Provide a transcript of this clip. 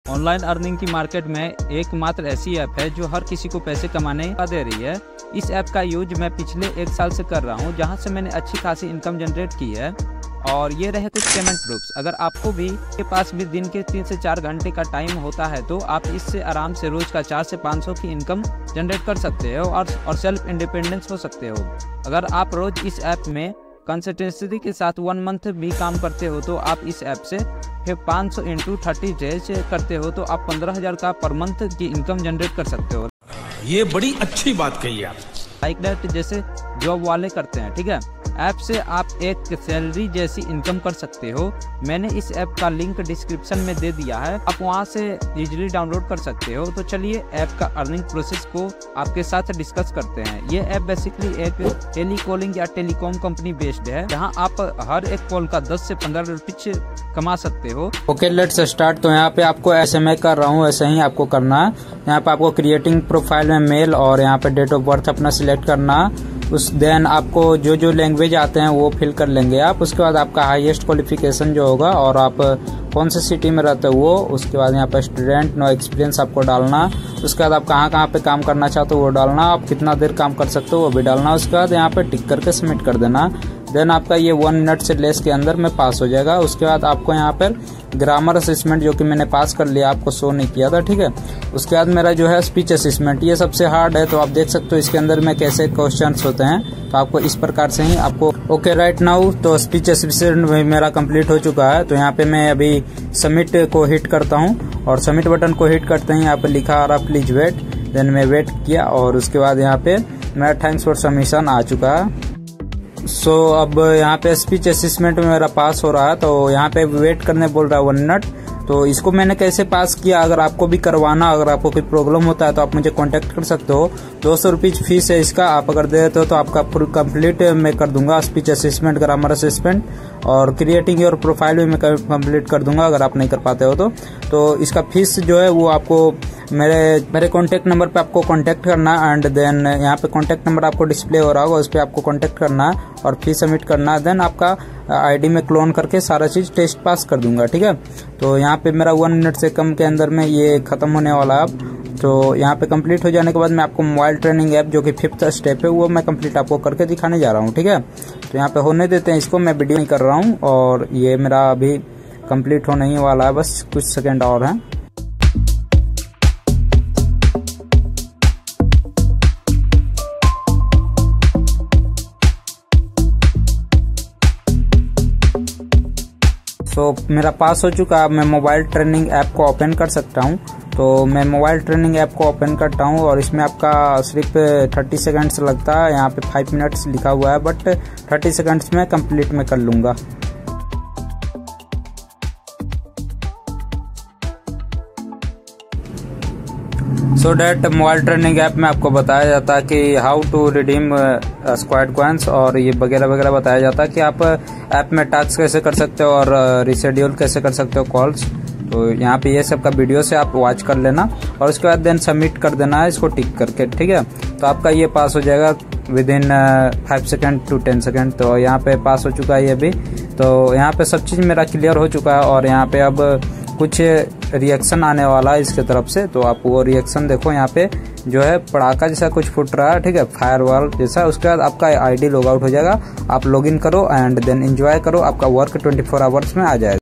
Online earning की market में एकमात्र ऐसी ऐप है जो हर किसी को पैसे कमाने का दे रही है। इस ऐप का यूज मैं पिछले 1 साल से कर रहा हूं, जहां से मैंने अच्छी खासी इनकम जनरेट की है। और ये रहे कुछ पेमेंट प्रूफ्स। अगर आपको भी के पास भी दिन के 3 से 4 घंटे का टाइम होता है तो आप इससे आराम से रोज का 400 से 500 की इनकम जनरेट कर सकते हो और सेल्फ इंडिपेंडेंस हो सकते हो। अगर आप रोज इस ऐप में कंसिस्टेंसी के साथ 1 मंथ भी काम करते हो तो आप इस ऐप से फिर 500 × 30 डेज करते हो तो आप 15,000 का पर मंथ की इनकम जनरेट कर सकते हो। ये बड़ी अच्छी बात कही आप। लाइक दैट जैसे जॉब वाले करते हैं, ठीक है। ऐप से आप एक सैलरी जैसी इनकम कर सकते हो। मैंने इस ऐप का लिंक डिस्क्रिप्शन में दे दिया है, आप वहां से इजीली डाउनलोड कर सकते हो। तो चलिए ऐप का अर्निंग प्रोसेस को आपके साथ डिस्कस करते हैं। ये ऐप बेसिकली एक टेलीकॉलिंग या टेलीकॉम कंपनी बेस्ड है, जहां आप हर एक कॉल का 10 से 15 रुपये कमा सकते हो। Okay let's start. तो यहाँ पे आपको ऐसे मैं कर रहा हूँ ऐसे ही आपको करना है। यहाँ पे आपको क्रिएटिंग प्रोफाइल में मेल और यहाँ पे डेट ऑफ बर्थ अपना सिलेक्ट करना। उस देन आपको जो लैंग्वेज आते हैं वो फिल कर लेंगे आप। उसके बाद आपका हाईएस्ट क्वालिफिकेशन जो होगा और आप कौन से सिटी में रहते हो वो। उसके बाद यहाँ पे स्टूडेंट नो एक्सपीरियंस आपको डालना। उसके बाद आप कहाँ पे काम करना चाहते हो वो डालना। आप कितना देर काम कर सकते हो वो भी डालना। उसके बाद यहाँ पे टिक करके सबमिट कर देना। देन आपका ये 1 मिनट से लेस के अंदर में पास हो जाएगा। उसके बाद आपको यहाँ पर ग्रामर असेसमेंट जो कि मैंने पास कर लिया, आपको शो नहीं किया था, ठीक है। उसके बाद मेरा जो है स्पीच असेसमेंट, ये सबसे हार्ड है। तो आप देख सकते हो इसके अंदर में कैसे क्वेश्चंस होते हैं। तो आपको इस प्रकार से ही आपको ओके राइट नाउ। तो स्पीच असेसमेंट मेरा कंप्लीट हो चुका है। तो यहाँ पे मैं अभी सबमिट को हिट करता हूँ और सबमिट बटन को हिट करते ही यहाँ पे लिखा आ रहा प्लीज वेट। देन मैं वेट किया और उसके बाद यहाँ पे मेरा थैंक्स फॉर सबमिशन आ चुका है। सो अब यहाँ पे स्पीच असेसमेंट में मेरा पास हो रहा है। तो यहाँ पे वेट करने बोल रहा है 1 मिनट। तो इसको मैंने कैसे पास किया, अगर आपको भी करवाना, अगर आपको कोई प्रॉब्लम होता है तो आप मुझे कांटेक्ट कर सकते हो। 200 रुपीज फीस है इसका। आप अगर दे देते हो तो आपका फुल कंप्लीट मैं कर दूंगा। स्पीच असेसमेंट, ग्रामर असेसमेंट और क्रिएटिंग योर प्रोफाइल भी मैं कंप्लीट कर दूंगा अगर आप नहीं कर पाते हो तो इसका फीस जो है वो आपको मेरे कॉन्टेक्ट नंबर पे आपको कॉन्टेक्ट करना। एंड देन यहाँ पे कॉन्टेक्ट नंबर आपको डिस्प्ले हो रहा होगा, उस पर आपको कॉन्टेक्ट करना है और फीस सबमिट करना है। देन आपका आईडी में क्लोन करके सारा चीज टेस्ट पास कर दूंगा, ठीक है। तो यहाँ पे मेरा 1 मिनट से कम के अंदर में ये खत्म होने वाला है। तो यहाँ पे कंप्लीट हो जाने के बाद मैं आपको मोबाइल ट्रेनिंग ऐप जो कि 5th स्टेप है वो मैं कंप्लीट आपको करके दिखाने जा रहा हूँ, ठीक है। तो यहाँ पे होने देते हैं इसको, मैं वीडियो नहीं कर रहा हूँ और ये मेरा अभी कंप्लीट होने ही वाला है, बस कुछ सेकेंड और है। तो मेरा पास हो चुका है। मैं मोबाइल ट्रेनिंग ऐप को ओपन कर सकता हूँ। तो मैं मोबाइल ट्रेनिंग ऐप को ओपन करता हूँ और इसमें आपका सिर्फ 30 सेकंड्स लगता है। यहाँ पे 5 मिनट्स लिखा हुआ है बट 30 सेकंड्स में कंप्लीट में कर लूँगा। So that mobile training app में आपको बताया जाता है कि how to redeem squad coins और ये वगैरह वगैरह बताया जाता है कि आप ऐप में टास्क कैसे कर सकते हो और रिशेड्यूल कैसे कर सकते हो कॉल्स। तो यहाँ पे ये सब का वीडियो से आप वॉच कर लेना और उसके बाद देन सबमिट कर देना है इसको टिक करके, ठीक है। तो आपका ये पास हो जाएगा विदिन 5 सेकेंड to 10 सेकेंड। तो यहाँ पे पास हो चुका है ये भी। तो यहाँ पे सब चीज मेरा क्लियर हो चुका है और यहाँ पे अब कुछ रिएक्शन आने वाला है इसके तरफ से। तो आप वो रिएक्शन देखो, यहाँ पे जो है पड़ाका जैसा कुछ फुट रहा है, ठीक है, फायरवॉल जैसा। उसके बाद आपका आईडी लॉग आउट हो जाएगा, आप लॉगिन करो एंड देन एंजॉय करो। आपका वर्क 24 आवर्स में आ जाएगा।